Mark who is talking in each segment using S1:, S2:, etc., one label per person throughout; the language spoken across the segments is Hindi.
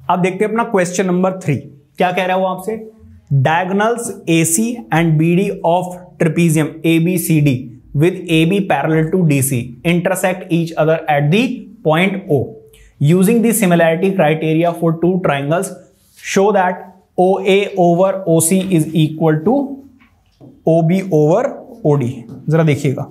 S1: अब देखते हैं अपना क्वेश्चन नंबर 3 क्या कह रहा है वो आपसे। Diagonals AC and BD of trapezium ABCD with AB parallel to DC intersect each other at the point O. Using the similarity criteria for two triangles, show that OA over OC is equal to OB over OD. जरा देखिएगा,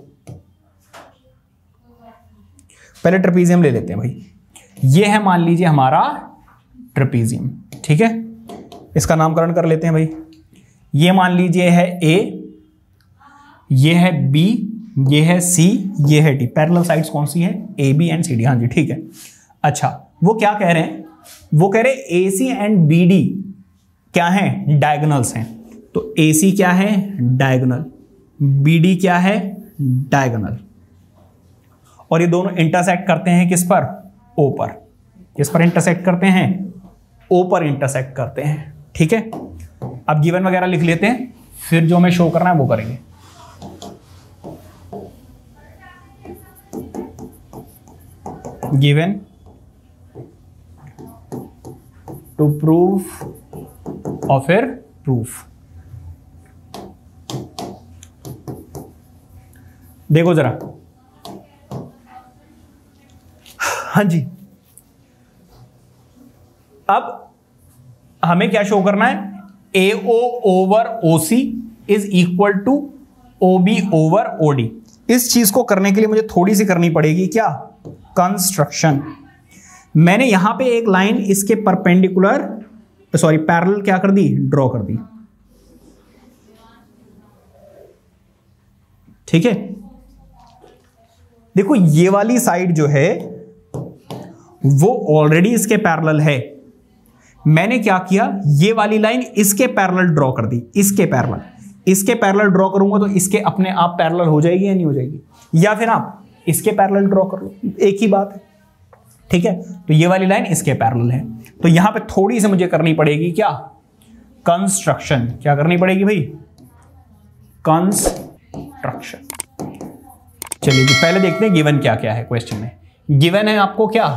S1: पहले ट्रेपीजियम ले लेते हैं भाई। ये है मान लीजिए हमारा ट्रेपीजियम, ठीक है, इसका नामकरण कर लेते हैं भाई। ये मान लीजिए है A, ये है B, ये है C, ये है D। पैरेलल साइड्स कौन सी है? AB and CD। हाँ जी ठीक है। अच्छा, वो क्या कह रहे हैं? वो कह रहे हैं AC एंड BD क्या है? डायगोनल्स हैं। तो AC क्या है? डायगोनल। BD क्या है? डायगोनल। और ये दोनों इंटरसेक्ट करते हैं किस पर? O पर। किस पर इंटरसेक्ट करते हैं? O पर इंटरसेक्ट करते हैं, ठीक है। अब गिवन वगैरह लिख लेते हैं, फिर जो हमें शो करना है वो करेंगे। गिवन टू प्रूफ और फिर प्रूफ। देखो जरा, हाँ जी, अब हमें क्या शो करना है? AO over OC is equal to OB over OD। इस चीज को करने के लिए मुझे थोड़ी सी करनी पड़ेगी क्या? कंस्ट्रक्शन। मैंने यहां पे एक लाइन इसके परपेंडिकुलर, सॉरी पैरेलल क्या कर दी? ड्रॉ कर दी, ठीक है। देखो ये वाली साइड जो है वो ऑलरेडी इसके पैरेलल है। मैंने क्या किया? ये वाली लाइन इसके पैरेलल ड्रॉ कर दी, इसके पैरेलल। इसके पैरेलल ड्रॉ करूंगा तो इसके अपने आप पैरेलल हो जाएगी या नहीं हो जाएगी? या फिर आप इसके पैरेलल ड्रॉ कर लो, एक ही बात है, ठीक है। तो ये वाली लाइन इसके पैरेलल है, तो यहां पे थोड़ी सी मुझे करनी पड़ेगी क्या? कंस्ट्रक्शन। क्या करनी पड़ेगी भाई? कंस्ट्रक्शन। चलिए जी, पहले देखते हैं गिवन क्या क्या है क्वेश्चन में। गिवन है आपको क्या?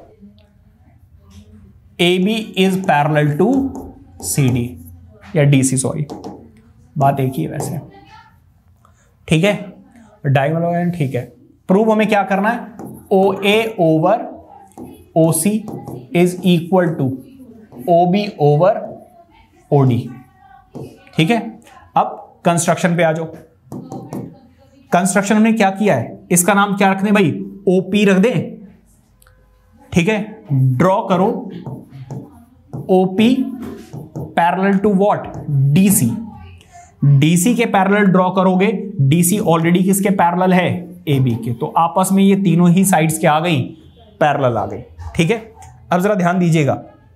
S1: AB is parallel to CD या DC, सॉरी बात एक ही है वैसे, ठीक है। डायगोनल, ठीक है। प्रूव हमें क्या करना है? OA over OC is equal to OB over OD, ठीक है। अब कंस्ट्रक्शन पे आ जाओ। कंस्ट्रक्शन हमने क्या किया है? इसका नाम क्या रखने भाई? OP रख दें, ठीक है। ड्रॉ करो OP parallel to what? DC। DC के पैरेलल ड्रॉ करोगे, DC ऑलरेडी किसके पैरेलल है? AB के। तो आपस में ये तीनों ही साइड्स क्या आ गई? पैरेलल आ गई, ठीक है। अब जरा ध्यान दीजिएगा,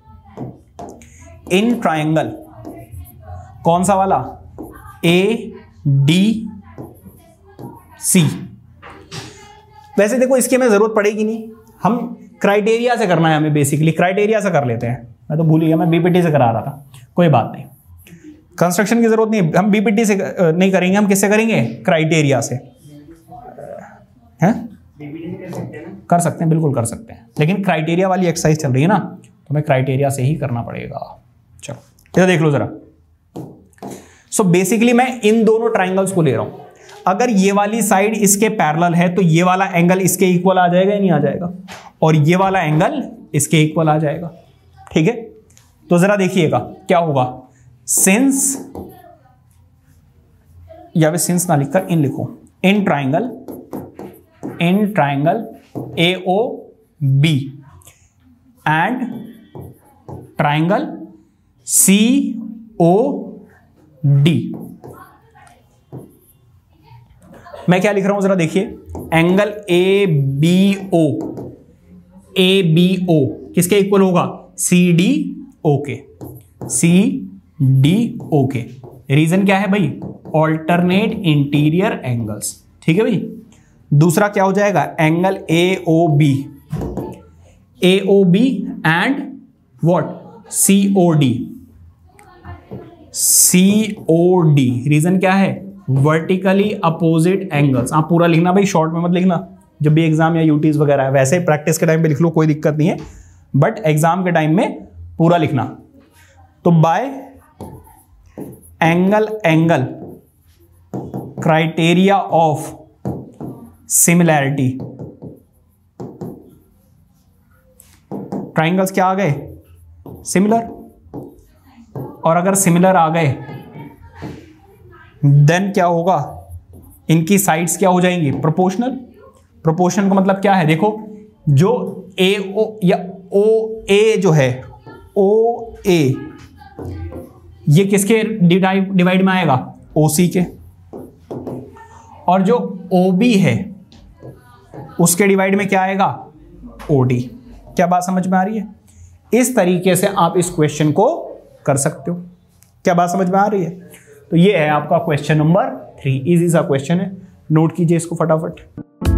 S1: इन ट्रायंगल कौन सा वाला? ADC। वैसे देखो इसकी हमें जरूरत पड़ेगी नहीं, हम क्राइटेरिया से करना है हमें, बेसिकली क्राइटेरिया से कर लेते हैं। मैं तो भूल गया, मैं BPT से करा रहा था, कोई बात नहीं। कंस्ट्रक्शन की जरूरत नहीं, हम BPT से नहीं करेंगे, हम किससे करेंगे? क्राइटेरिया से। हैं? कर सकते हैं, बिल्कुल कर सकते हैं, लेकिन क्राइटेरिया वाली एक्सरसाइज चल रही है ना, तो हमें क्राइटेरिया से ही करना पड़ेगा। चलो इधर देख लो जरा। सो बेसिकली मैं इन दोनों ट्राइंगल्स को ले रहा हूं। अगर ये वाली साइड इसके पैरेलल है तो ये वाला एंगल इसके इक्वल आ जाएगा या नहीं आ जाएगा? और ये वाला एंगल इसके इक्वल आ जाएगा, ठीक है। तो जरा देखिएगा क्या होगा। सिंस, या फिर सिंस ना लिखकर इन लिखो, इन triangle AOB and triangle COD। मैं क्या लिख रहा हूं जरा देखिए। एंगल ABO किसके इक्वल होगा? CDO के। CDO के। रीजन क्या है भाई? ऑल्टरनेट इंटीरियर एंगल्स, ठीक है भाई। दूसरा क्या हो जाएगा? Angle AOB and what? COD। Reason क्या है? Vertically opposite angles. आप पूरा लिखना भाई, शॉर्ट में मत लिखना, जब भी एग्जाम या यूटीज वगैरह है। वैसे प्रैक्टिस के टाइम पे लिख लो, कोई दिक्कत नहीं है, बट एग्जाम के टाइम में पूरा लिखना। तो by angle criteria of similarity, triangles क्या आ गए? सिमिलर। और अगर सिमिलर आ गए देन क्या होगा? इनकी साइड्स क्या हो जाएंगी? प्रोपोर्शनल। प्रोपोर्शन का मतलब क्या है? देखो, जो ए ओ या ओ ए जो है, ओ ए, ये किसके डिवाइड में आएगा? ओ सी के। और जो ओ बी है उसके डिवाइड में क्या आएगा? O D. क्या बात समझ में आ रही है? इस तरीके से आप इस क्वेश्चन को कर सकते हो। क्या बात समझ में आ रही है? तो ये है आपका क्वेश्चन नंबर 3। इजी सा क्वेश्चन है, नोट कीजिए इसको फटाफट।